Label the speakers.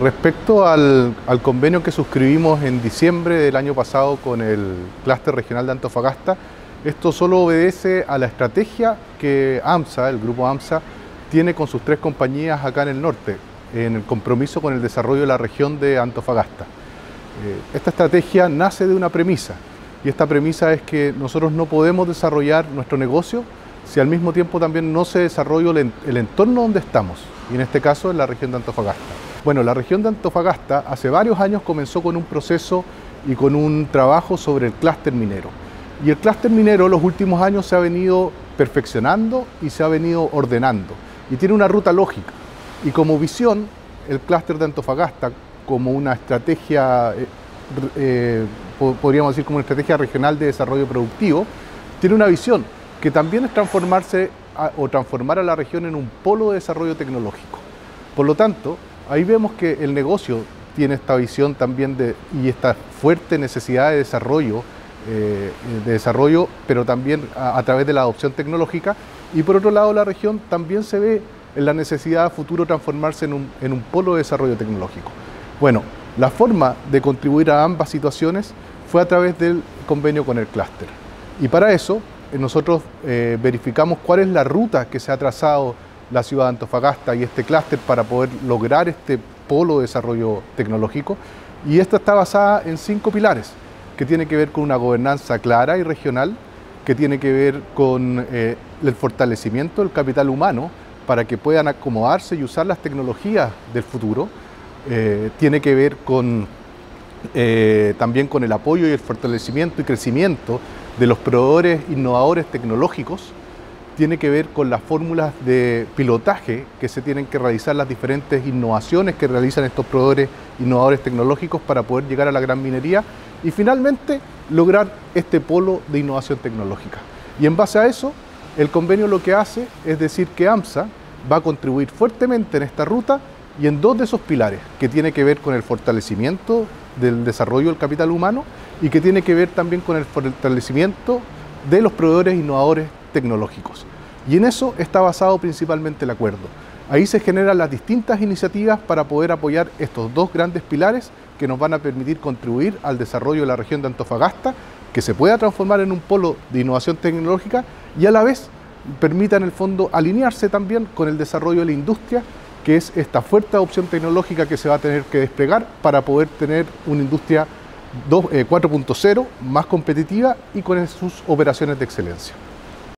Speaker 1: Respecto al convenio que suscribimos en diciembre del año pasado con el Clúster Regional de Antofagasta, esto solo obedece a la estrategia que AMSA, el grupo AMSA, tiene con sus 3 compañías acá en el norte, en el compromiso con el desarrollo de la región de Antofagasta. Esta estrategia nace de una premisa, y esta premisa es que nosotros no podemos desarrollar nuestro negocio si al mismo tiempo también no se desarrolla el entorno donde estamos, y en este caso en la región de Antofagasta. Bueno, la región de Antofagasta hace varios años comenzó con un proceso y con un trabajo sobre el clúster minero. Y el clúster minero en los últimos años se ha venido perfeccionando y se ha venido ordenando. Y tiene una ruta lógica. Y como visión, el clúster de Antofagasta, como una estrategia, podríamos decir como una estrategia regional de desarrollo productivo, tiene una visión que también es transformar a la región en un polo de desarrollo tecnológico. Por lo tanto, ahí vemos que el negocio tiene esta visión también y esta fuerte necesidad de desarrollo, pero también a través de la adopción tecnológica. Y por otro lado, la región también se ve en la necesidad a futuro transformarse en un polo de desarrollo tecnológico. Bueno, la forma de contribuir a ambas situaciones fue a través del convenio con el clúster. Y para eso nosotros verificamos cuál es la ruta que se ha trazado la ciudad de Antofagasta y este clúster para poder lograr este polo de desarrollo tecnológico. Y esta está basada en 5 pilares, que tiene que ver con una gobernanza clara y regional, que tiene que ver con el fortalecimiento del capital humano para que puedan acomodarse y usar las tecnologías del futuro. Tiene que ver también con el apoyo y el fortalecimiento y crecimiento de los proveedores innovadores tecnológicos. Tiene que ver con las fórmulas de pilotaje que se tienen que realizar, las diferentes innovaciones que realizan estos proveedores innovadores tecnológicos para poder llegar a la gran minería y finalmente lograr este polo de innovación tecnológica. Y en base a eso, el convenio lo que hace es decir que AMSA va a contribuir fuertemente en esta ruta y en 2 de esos pilares, que tiene que ver con el fortalecimiento del desarrollo del capital humano y que tiene que ver también con el fortalecimiento de los proveedores innovadores tecnológicos. Y en eso está basado principalmente el acuerdo. Ahí se generan las distintas iniciativas para poder apoyar estos 2 grandes pilares que nos van a permitir contribuir al desarrollo de la región de Antofagasta, que se pueda transformar en un polo de innovación tecnológica y a la vez permita en el fondo alinearse también con el desarrollo de la industria, que es esta fuerte adopción tecnológica que se va a tener que desplegar para poder tener una industria 4.0 más competitiva y con sus operaciones de excelencia.